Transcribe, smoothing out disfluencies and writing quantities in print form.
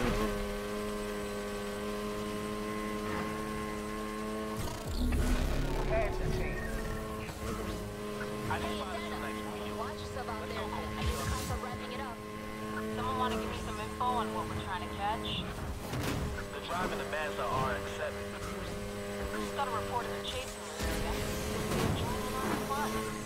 Watch yourself out there. I think the cops are wrapping it up. Someone want to give me some info on what we're trying to catch? The drive and the Mazda are accepted. Just got a report of the chasing us, okay? Joining on the fun.